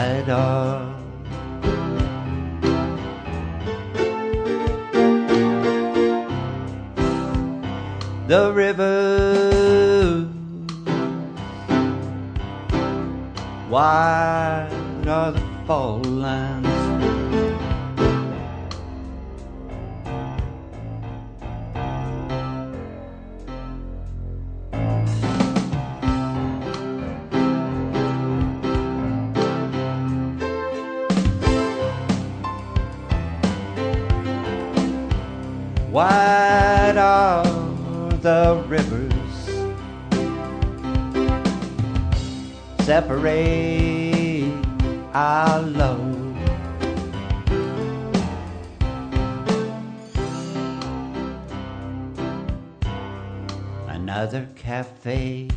wide are the rivers, wide are the fall lines. Wide are the rivers, separate our love. Another cafe,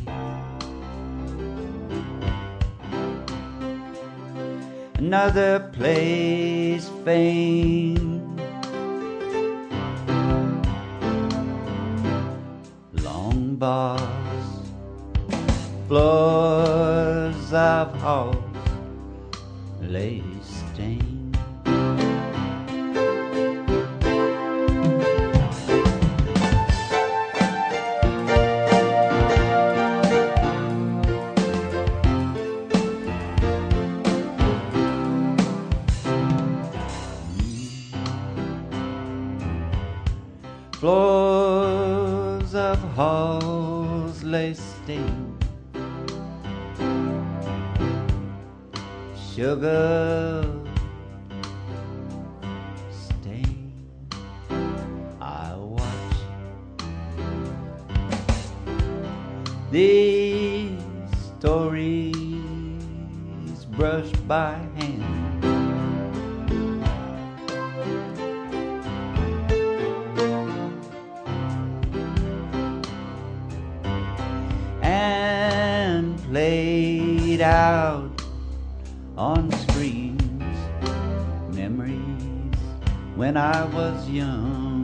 another place famed, long bars, floors of halls lay stained. Floors of halls lay stained, sugar stained. I watch these stories brushed by hand, played out on screens, memories when I was young.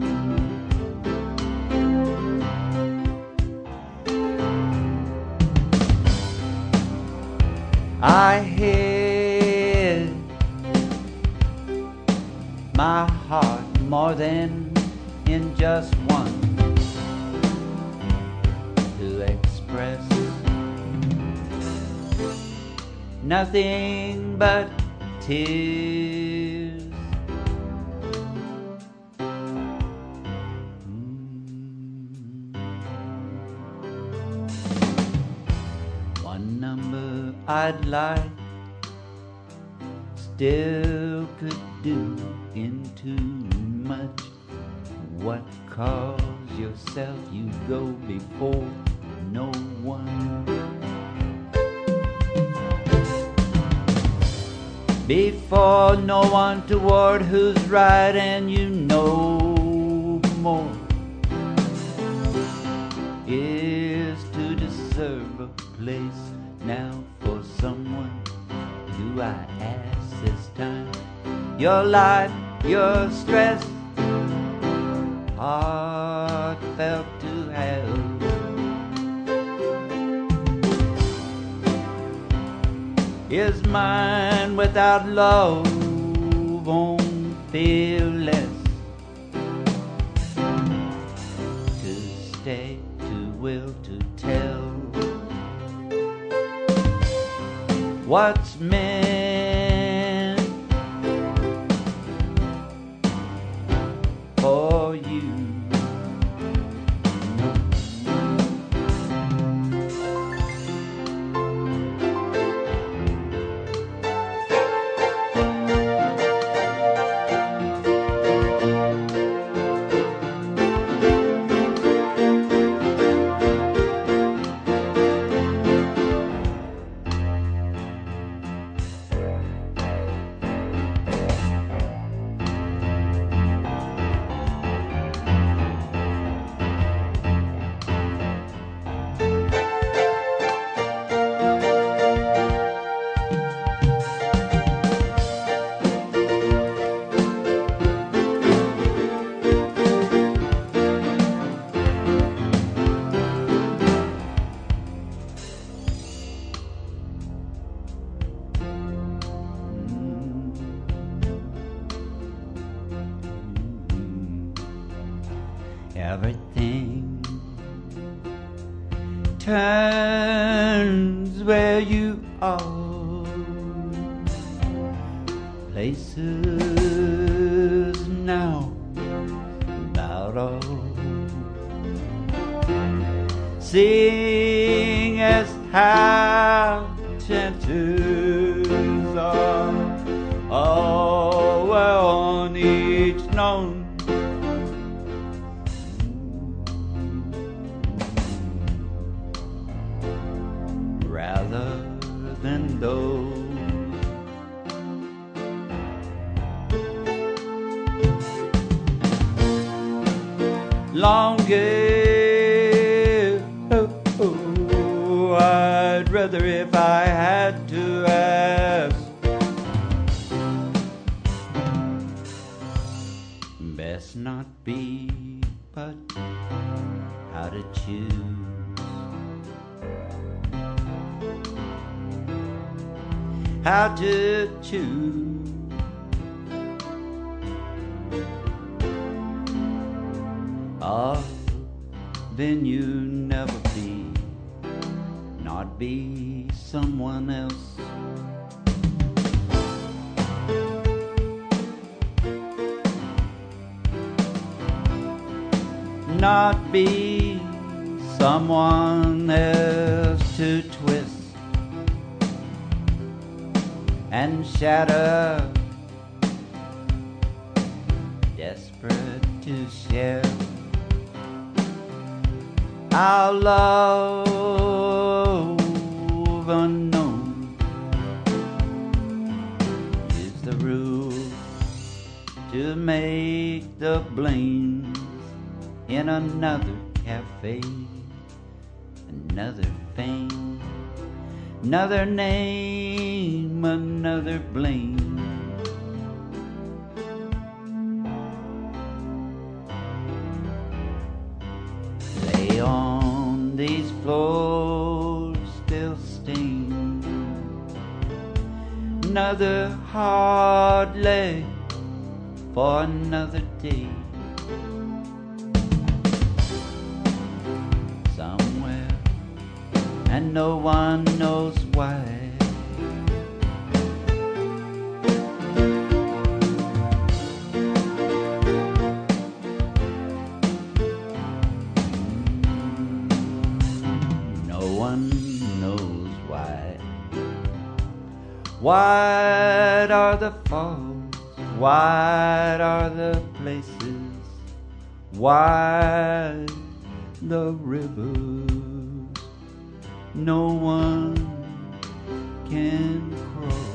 I hid my heart more than in just one to express nothing but tears. One number I'd like still could do into much. What calls yourself? You go before no one. Before no one toward who's right, and you know more is to deserve a place now for someone. Do I ask this time? Your life, your stress, heartfelt to have. Is mine without love won't feel less. To stay, to will, to tell what's meant for you. Everything turns where you are. Places now about all. Seeing as how chances are, all were on each known. Rather than those longer, I'd rather if I had to ask. Best not be, but how to choose. How to choose. Oh, then you never be, not be someone else. Not be someone else to twist and shatter, desperate to share our love unknown. Is the rule to make the blames in another cafe, another fame, another name, another blame. Lay on these floors still stained, another hard leg for another day. Somewhere, and no one knows why. No one knows why. Wide are the falls, wide are the places, wide the rivers no one can cross.